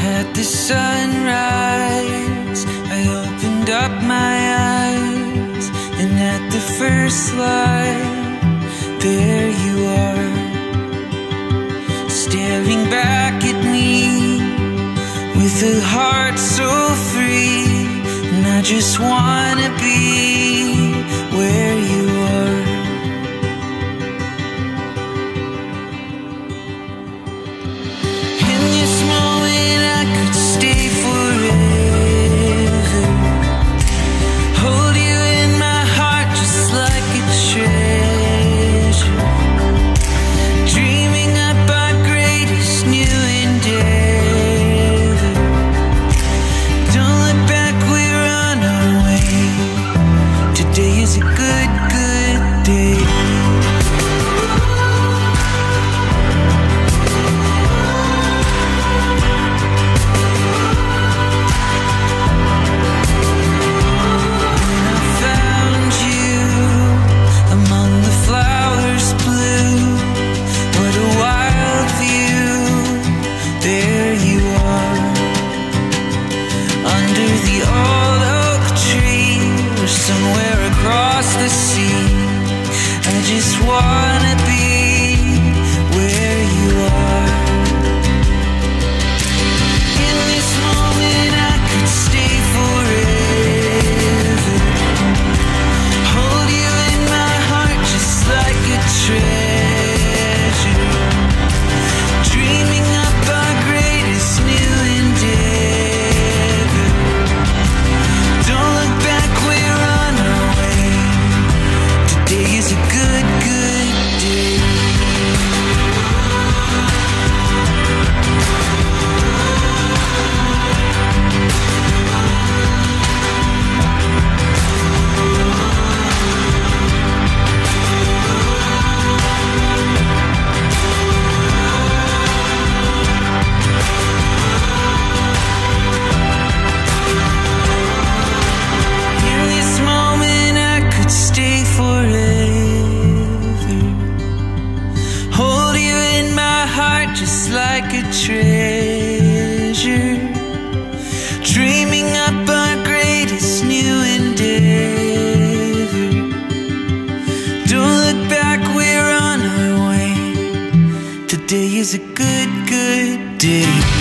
At the sunrise, I opened up my eyes, and at the first light, there you are, staring back at me with a heart so free. And I just wanna be where you are. In this moment I could stay forever, hold you in my heart just like a treasure, dreaming up our greatest new endeavor. Don't look back, we're on our way. Today is a good, good day. Somewhere across the sea, I just wanna be where you are. In this moment I could stay forever, hold you in my heart just like a treasure, dreaming up our greatest new endeavor. Don't look back, we're on our way. Today is a good, good day. In this moment I could stay forever, hold you in my heart just like a treasure, dreaming up our greatest new endeavor. Don't look back, we're on our way. Today is a good, good day.